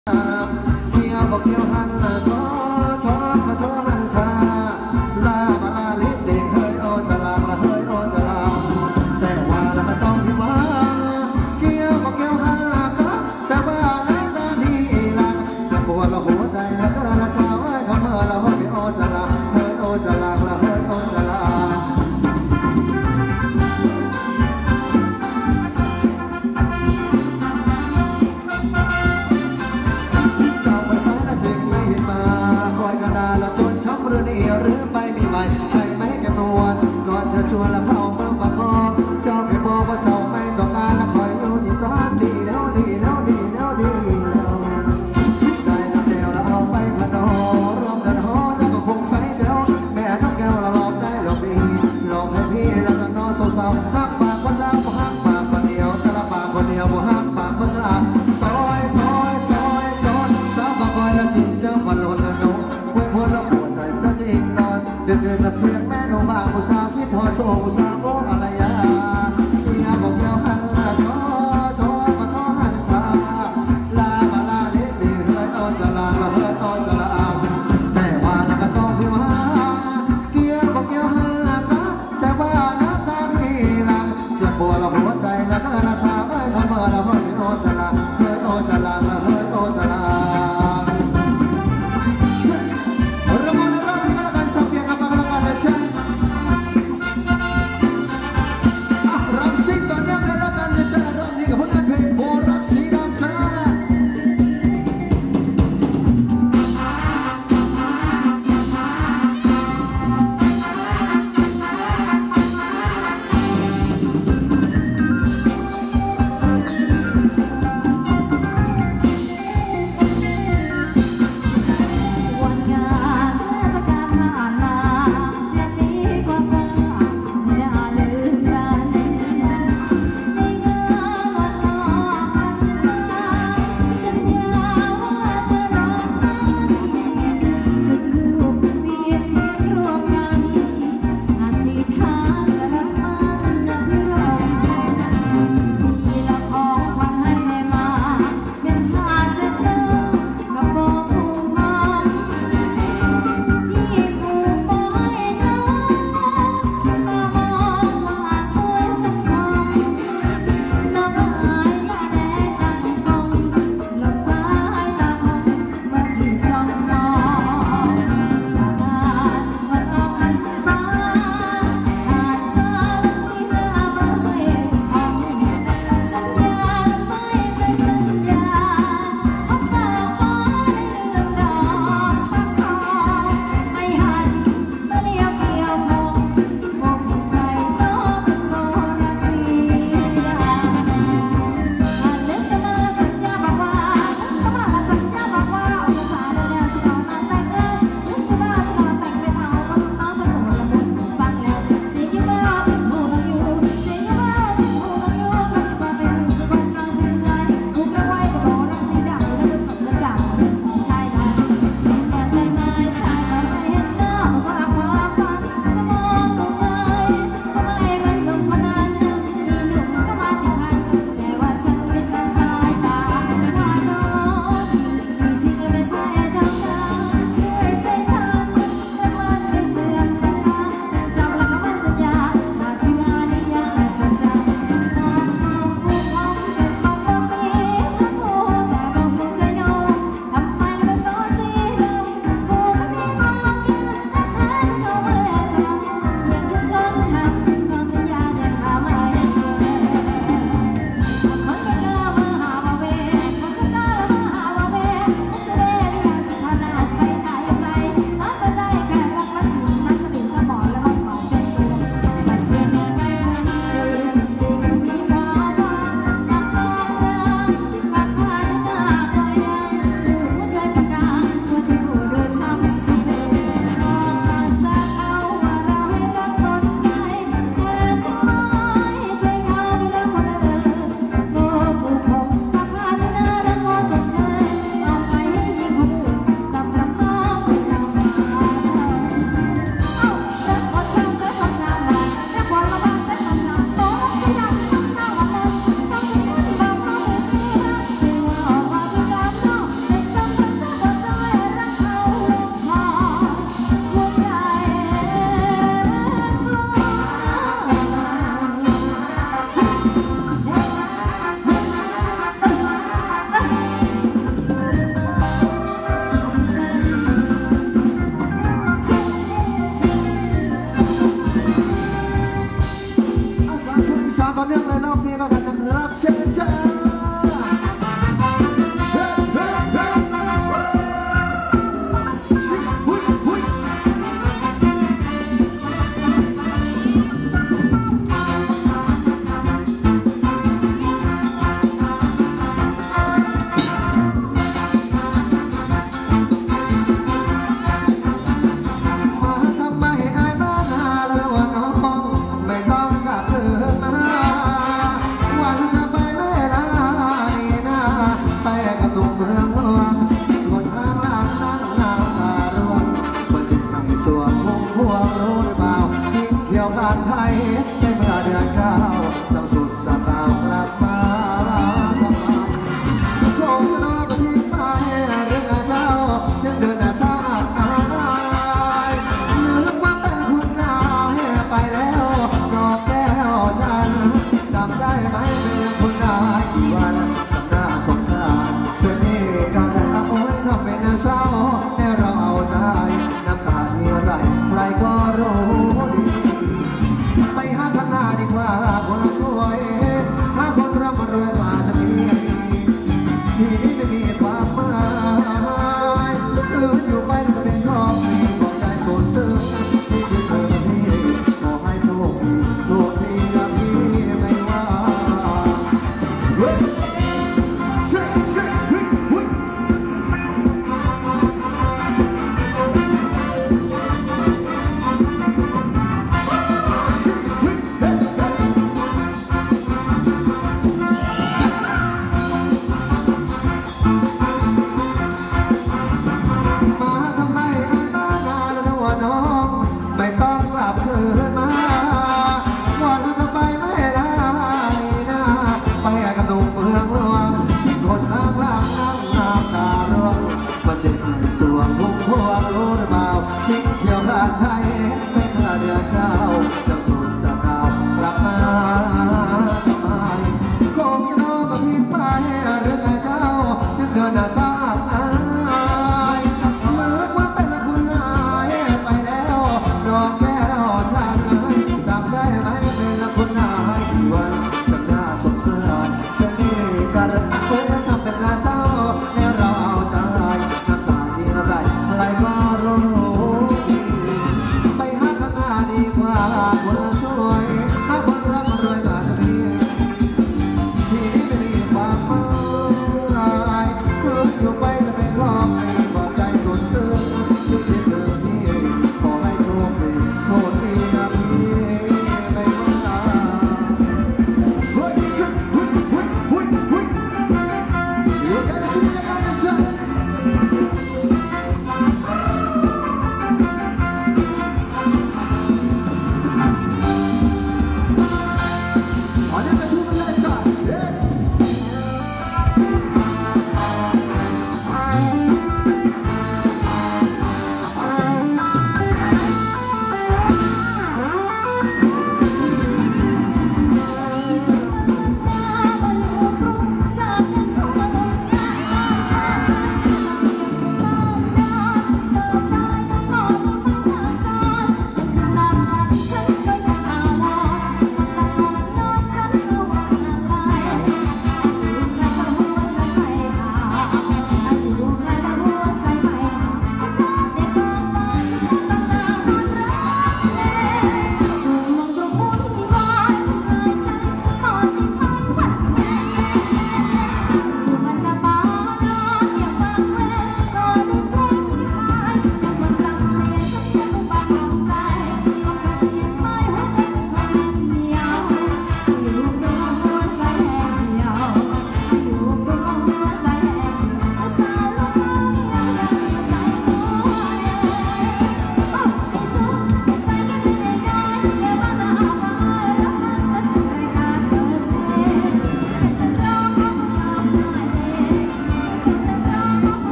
เกี่ยวบอกเกี่ยวหันช้อช้อมาช้อหันชาลามาลาลิดเด็กเฮ้ยโอจะลางละเฮ้ยโอจะลางแต่ว่าเราไม่ต้องพิมพ์เกี่ยวบอกเกี่ยวหันละก็แต่ว่าน้ำตาดีละจะปวดเราหัวใจแล้วก็ละสาวไอ้ทำเมื่อเราเฮ้ยโอจะลางเฮ้ยโอจะลางละเฮ้ยโอจะลางแล้วจนช้ำหรือนี่หรือไปมีใหม่ใช่ไหมแกนวลก่อนเธอชวนแล้วเข้าเมืองปากคอเจ้าไม่บอกว่าเจ้าไม่ต้องการแล้วคอยอยู่อีสานดีแล้วดีแล้วดีแล้วดีแล้วได้น้ำแก้วแล้วเอาไปพนอรวมกันหอแล้วก็คงใส่เจ้าแม่น้ำแก้วเราหลอกได้หลอกดีหลอกให้พี่แล้วก็นอนสาวๆหักปากคนสาวหักปากคนเดียวแต่ละปากคนเดียวบ่หักปากคนสาวซอยซอยซอยซอยสาวบางคอยแล้วกินเจ้าวันหล่นแล้วนกเดือดเสียงแม่โนบางอุตสาห์คิดพอโซ่อุตสาห์โอ้อะไรยาเมียบอกเยาหันละช้อช้อก็ช้อหันชาลามาลาเล็ดดีเฮ้ยโอจะลามาเฮ้ยโอจะลาแต่ว่าเราก็ต้องพิมพ์เกี่ยวบอกเยาหันละก็แต่ว่าหน้าตาพี่ละจะปวดเราหัวใจแล้วก็น่าสาวเอ้ยทำเมื่อเราเฮ้ยโอจะลาเฮ้ยโอจะลาเฮ้ยโอจะลา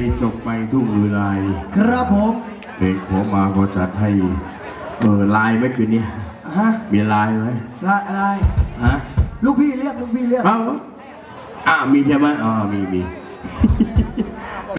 จบไปทุ่งลุยลายครับผมเพลงขอมาก็จัดให้ลายไม่คืนนี้ฮะมีลายไหมลายฮะลูกพี่เรียกมีใช่ไหมมี